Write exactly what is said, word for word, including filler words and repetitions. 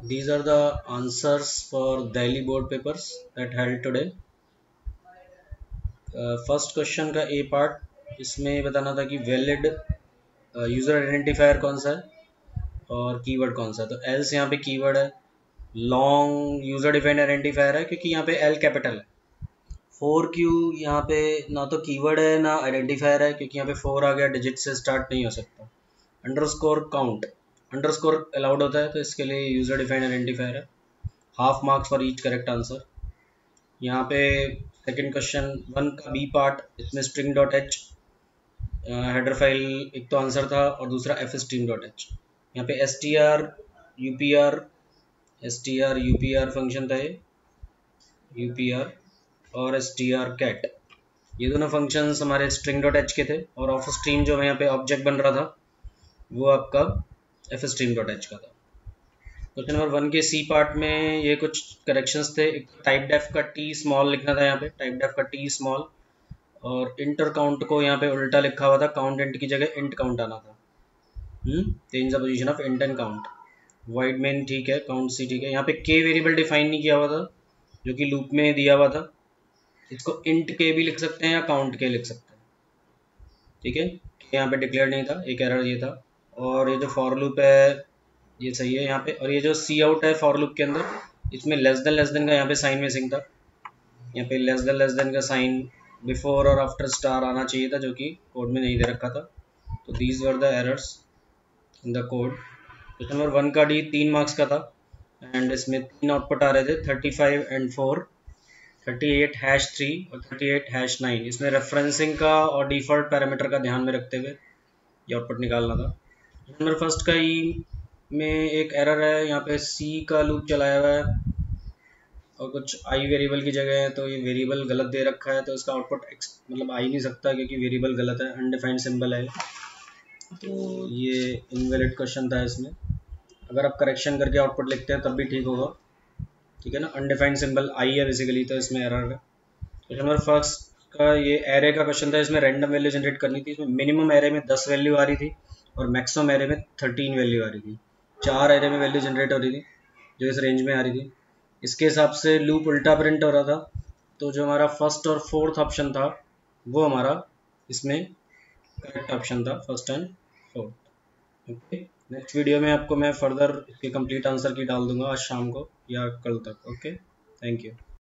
These are the answers for Delhi board papers that held today. First question का A part, इसमें बताना था कि वैलिड यूजर आइडेंटिफायर कौन सा है और कीवर्ड कौन सा है। तो एल्स यहाँ पे कीवर्ड है, लॉन्ग यूजर डिफाइंड आइडेंटिफायर है क्योंकि यहाँ पे एल कैपिटल है। फोर क्यू यहाँ पे ना तो कीवर्ड है ना आइडेंटिफायर है क्योंकि यहाँ पे फोर आ गया, डिजिट से स्टार्ट नहीं हो सकता। अंडरस्कोर काउंट, अंडरस्कोर अलाउड होता है तो इसके लिए यूजर डिफाइंड आइडेंटिफायर है। Half marks for each correct answer. यहाँ पे सेकंड क्वेश्चन वन का बी पार्ट, इसमें string dot H header file एक तो आंसर था और दूसरा एफ स्ट्रीम डॉट एच। यहाँ पे S T R U P R S T R U P R function था, ये यू पी आर और एस टी आर कैट, ये दोनों फंक्शंस हमारे स्ट्रिंग डॉट एच के थे। और ऑफ स्ट्रीम जो यहाँ पे ऑब्जेक्ट बन रहा था वो आपका एफ स्ट्रीम डॉट एच का था। क्वेश्चन नंबर वन के सी पार्ट में ये कुछ करेक्शंस थे। एक टाइप डेफ का टी स्मॉल लिखना था, यहाँ पे टाइप डेफ का टी स्मॉल, और इंटर काउंट को यहाँ पे उल्टा लिखा हुआ था, काउंट इंट की जगह इंट काउंट आना था। Hmm change the position of int and count. Void main ठीक है, काउंट सी ठीक है। यहाँ पे के वेरिएबल डिफाइन नहीं किया हुआ था जो कि लूप में दिया हुआ था, इसको इंट के भी लिख सकते हैं या काउंट के लिख सकते हैं, ठीक है। यहाँ पे डिक्लेयर नहीं था, एक एरर ये था। और ये जो फॉर लूप है ये सही है यहाँ पे। और ये जो सी आउट है फॉर लूप के अंदर, इसमें लेस देन लेस देन का यहाँ पे साइन मिसिंग था। यहाँ पे लेस देन लेस देन का साइन बिफोर और आफ्टर स्टार आना चाहिए था जो कि कोड में नहीं दे रखा था। तो these were the errors in the code. Question number one का डी तीन मार्क्स का था एंड इसमें तीन आउटपुट आ रहे थे, thirty five and four, thirty eight hash three और थर्टी एट हैश नाइन। इसमें रेफरेंसिंग का और डिफॉल्ट पैरामीटर का ध्यान में रखते हुए ये आउटपुट निकालना था। नंबर फर्स्ट का ई में एक एरर है, यहाँ पे सी का लूप चलाया हुआ है और कुछ आई वेरिएबल की जगह है, तो ये वेरिएबल गलत दे रखा है तो इसका आउटपुट मतलब आ ही नहीं सकता क्योंकि वेरिएबल गलत है, अनडिफाइंड सिंबल है। तो ये इनवैलिड क्वेश्चन था। इसमें अगर आप करेक्शन करके आउटपुट लिखते हैं तब भी ठीक होगा, ठीक है ना। अनडिफाइंड सिंबल आई है बेसिकली, तो इसमें एरर है। क्वेश्चन नंबर फर्स्ट का ये एरे का क्वेश्चन था, इसमें रैंडम वैल्यू जनरेट करनी थी। इसमें मिनिमम एरे में दस वैल्यू आ रही थी और मैक्सिमम एरे में थर्टीन वैल्यू आ रही थी। चार एरे में वैल्यू जनरेट हो रही थी जो इस रेंज में आ रही थी। इसके हिसाब से लूप उल्टा प्रिंट हो रहा था, तो जो हमारा फर्स्ट और फोर्थ ऑप्शन था वो हमारा इसमें करेक्ट ऑप्शन था, first and fourth. Okay, next video में आपको मैं फर्दर इसके कंप्लीट आंसर की डाल दूंगा आज शाम को या कल तक। Okay, thank you.